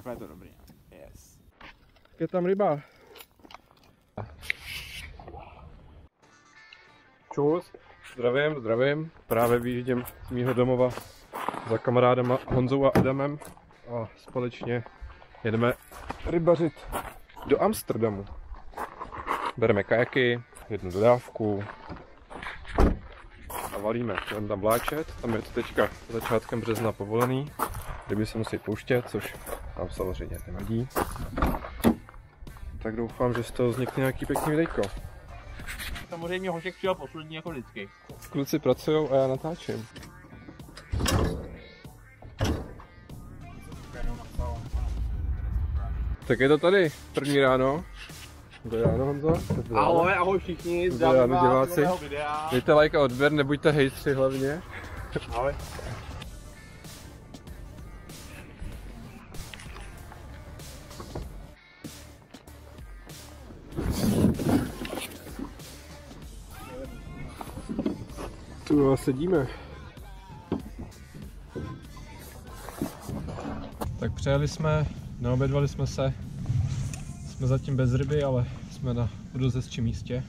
Takhle je to dobrý. Yes. Je tam ryba. Čus. Zdravím, zdravím. Právě vyjíždím z mýho domova za kamarádama Honzou a Adamem a společně jedeme rybařit do Amsterdamu. Bereme kajaky, jednu dodávku a valíme. Budeme tam vláčet, tam je to teďka začátkem března povolený. Ryby se musí pouštět, což tam samozřejmě nevadí. Tak doufám, že z toho vznikne nějaký pěkný videjko. Samozřejmě Hošek přijel poslední jako vždycky. Kluci pracujou a já natáčím. Tak je to tady, první ráno. Dobré ráno, Honzo. Ahoj, ahoj všichni, zdravím vás z nového videa. Dejte like a odběr, nebuďte hejtři hlavně. Ahoj. Tu sedíme. Tak přijeli jsme, neobědvali jsme se. Jsme zatím bez ryby, ale jsme na podozestčím místě.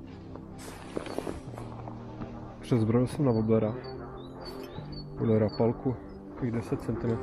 Přezbrojil jsem na woblera. Woblera palku, takových 10 cm.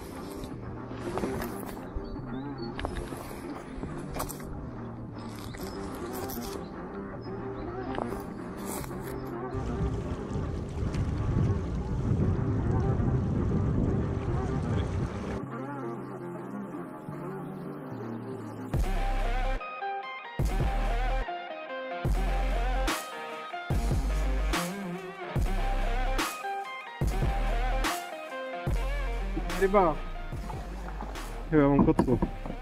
Ryba. Jo, já mám kotvu.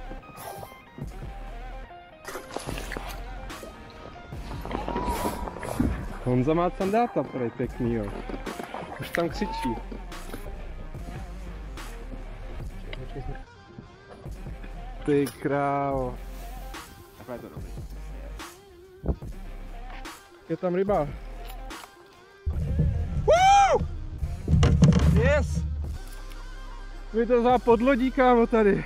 Honza má sandáta prej pěkný, jo. Už tam křičí. Ty krávo. Takhle je to dobrý. Je tam ryba. Yes! Mi to za podlodí, kámo, tady.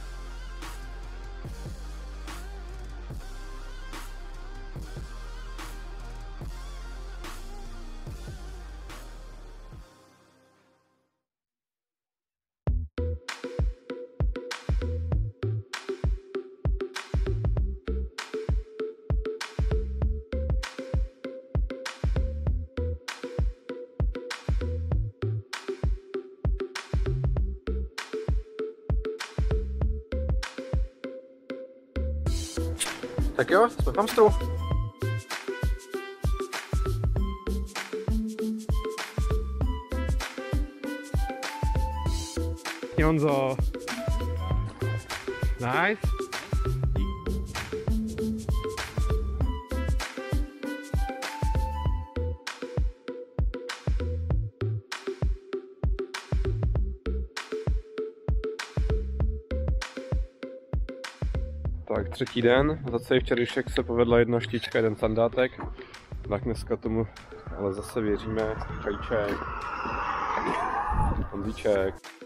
Tak jo, jsme v Amstru. Honzo. Nice. Tak třetí den, za celý včerejšek se povedla jedna štička, jeden sandátek. Tak dneska tomu ale zase věříme, čajček, Honzíček.